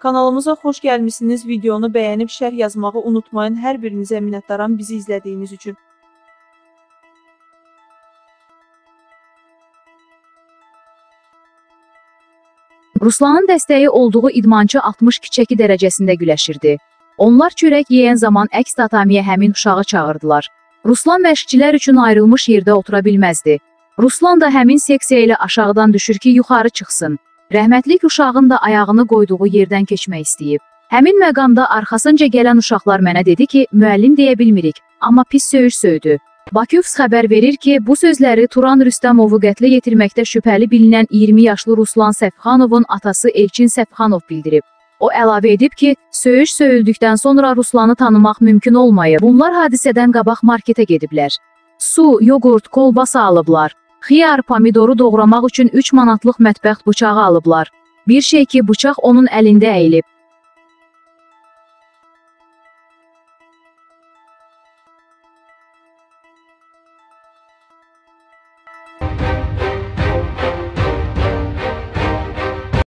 Kanalımıza xoş gəlmişsiniz. Videonu bəyənib şərh yazmağı unutmayın. Hər birinizə minnətdaram bizi izlədiyiniz üçün. Ruslanın dəstəyi olduğu idmançı 62 dərəcəsində güləşirdi. Onlar çörək yeyən zaman əks tatamiyə həmin uşağı çağırdılar. Ruslan məşqçilər üçün ayrılmış yerdə otura bilməzdi. Ruslan da həmin seksiya ilə aşağıdan düşür ki, yuxarı çıxsın. Rəhmətlik uşağın da ayağını qoyduğu yerdən keçmək istəyib. Həmin məqamda arxasınca gələn uşaqlar mənə dedi ki, müəllim deyə bilmirik, amma pis söyüş söydü. Bakyovs xəbər verir ki, bu sözləri Turan Rüstəmovu qətlə yetirməkdə şübhəli bilinən 20 yaşlı Ruslan Səfxanovun atası Elçin Səfxanov bildirib. O əlavə edib ki, söyüş söyüldükdən sonra Ruslanı tanımaq mümkün olmayıb. Bunlar hadisədən qabaq marketə gediblər. Su, yoğurt, kolbasa alıblar. Xiyar, pomidoru doğramaq üçün 3 manatlıq mətbəx bıçağı alıblar. Bir şey ki, bıçaq onun əlində əyilib.